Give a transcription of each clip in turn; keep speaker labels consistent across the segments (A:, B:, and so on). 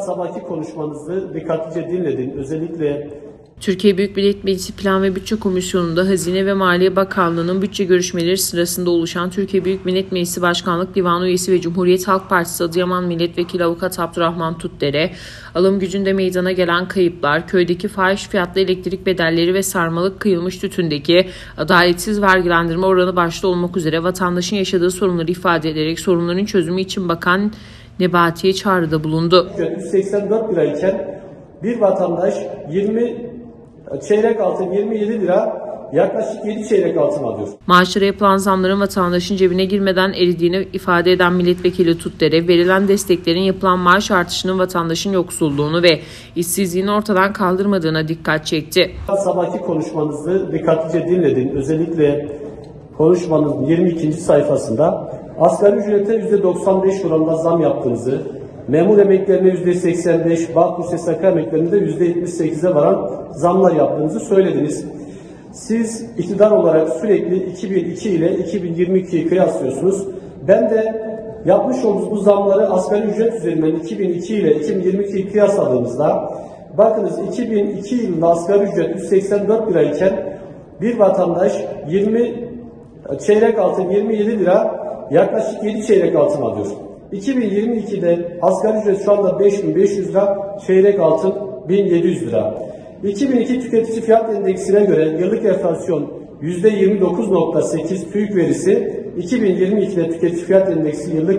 A: sabahki konuşmanızı dikkatlice dinledim. Özellikle
B: Türkiye Büyük Millet Meclisi Plan ve Bütçe Komisyonu'nda Hazine ve Maliye Bakanlığı'nın bütçe görüşmeleri sırasında oluşan Türkiye Büyük Millet Meclisi Başkanlık Divanı Üyesi ve Cumhuriyet Halk Partisi Adıyaman Milletvekili Avukat Abdurrahman Tutdere, alım gücünde meydana gelen kayıplar, köydeki fahiş fiyatlı elektrik bedelleri ve sarmalık kıyılmış tütündeki adaletsiz vergilendirme oranı başta olmak üzere vatandaşın yaşadığı sorunları ifade ederek sorunların çözümü için Bakan Nebati'ye çağrıda bulundu.
A: 184 lirayken bir vatandaş çeyrek altın 27 lira, yaklaşık 7 çeyrek altın alıyor.
B: Maaşlara yapılan zamların vatandaşın cebine girmeden eridiğini ifade eden milletvekili Tutdere, verilen desteklerin yapılan maaş artışının vatandaşın yoksulluğunu ve işsizliğini ortadan kaldırmadığına dikkat çekti.
A: Sabahki konuşmanızı dikkatlice dinledim. Özellikle konuşmanın 22. sayfasında asgari ücrete %95 oranında zam yaptığınızı, memur emeklerine %85, Bağkur SSK emeklerinde %78'e varan zamlar yaptığınızı söylediniz. Siz iktidar olarak sürekli 2002 ile 2022'yi kıyaslıyorsunuz. Ben de yapmış olduğumuz bu zamları asgari ücret üzerinden 2002 ile 2022'yi kıyasladığımızda, bakınız 2002 yılında asgari ücret 184 lirayken bir vatandaş çeyrek altın 27 lira, yaklaşık 7 çeyrek altın alıyor. 2022'de asgari ücret şu anda 5.500 lira, çeyrek altın 1.700 lira. 2002 tüketici fiyat endeksine göre yıllık enflasyon %29.8 TÜİK verisi, 2022'de tüketici fiyat endeksi yıllık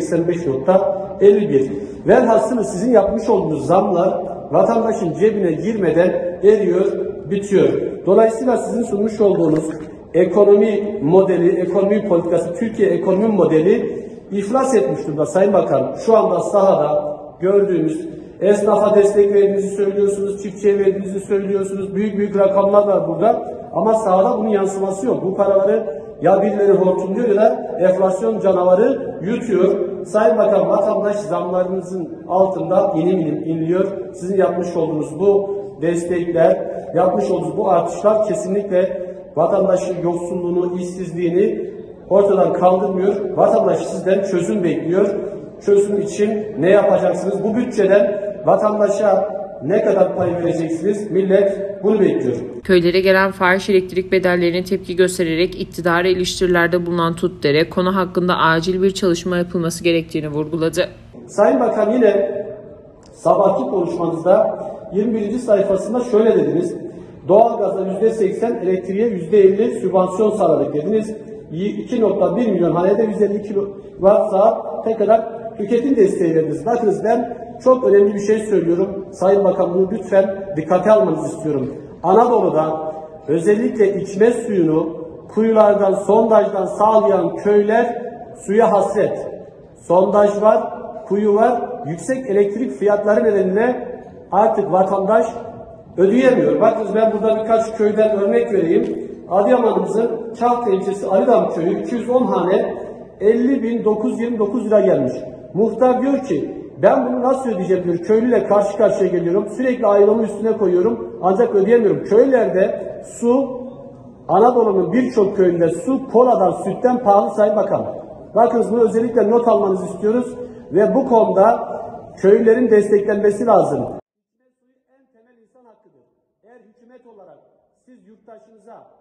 A: %85.51. Velhasılı sizin yapmış olduğunuz zamlar vatandaşın cebine girmeden eriyor, bitiyor. Dolayısıyla sizin sunmuş olduğunuz ekonomi modeli, ekonomi politikası, Türkiye ekonomi modeli iflas etmiş durumda Sayın Bakan. Şu anda sahada gördüğümüz esnafa destek verdiğinizi söylüyorsunuz, çiftçiye verdiğinizi söylüyorsunuz. Büyük büyük rakamlar var burada ama sahada bunun yansıması yok. Bu paraları ya birileri hortumluyor ya da enflasyon canavarı yutuyor. Sayın Bakan, vatandaş zamlarınızın altında inim inim inliyor. Sizin yapmış olduğunuz bu destekler, yapmış olduğunuz bu artışlar kesinlikle vatandaşın yoksulluğunu, işsizliğini ortadan kaldırmıyor. Vatandaş sizden çözüm bekliyor. Çözüm için ne yapacaksınız? Bu bütçeden vatandaşa ne kadar pay vereceksiniz? Millet bunu bekliyor.
B: Köylere gelen fahiş elektrik bedellerine tepki göstererek iktidara eleştirilerde bulunan Tutdere, konu hakkında acil bir çalışma yapılması gerektiğini vurguladı.
A: Sayın Bakan, yine sabahki konuşmanızda 21. sayfasında şöyle dediniz. Doğalgaza %80, elektriğe %50 sübvansiyon sağladık dediniz. 2.1 milyon hanede 150 kilowatt saat kadar tüketim desteği verdiniz. Bakınız, ben çok önemli bir şey söylüyorum. Sayın Bakan, bunu lütfen dikkate almanızı istiyorum. Anadolu'da özellikle içme suyunu kuyulardan, sondajdan sağlayan köyler suya hasret. Sondaj var, kuyu var. Yüksek elektrik fiyatları nedeniyle artık vatandaş ödeyemiyor. Bakınız, ben burada birkaç köyden örnek vereyim. Adıyaman'ımızın Kahta ilçesi Alidam köyü 210 hane 50.929 lira gelmiş. Muhtar diyor ki ben bunu nasıl ödeyeceğim diyor. Köylüyle karşı karşıya geliyorum. Sürekli aylığımı üstüne koyuyorum. Ancak ödeyemiyorum. Köylerde su, Anadolu'nun birçok köyünde su koladan, sütten pahalı Sayın Bakan. Bakınız, bunu özellikle not almanızı istiyoruz ve bu konuda köylülerin desteklenmesi lazım. En temel insan hakkıdır. Eğer hükümet olarak siz yurttaşınıza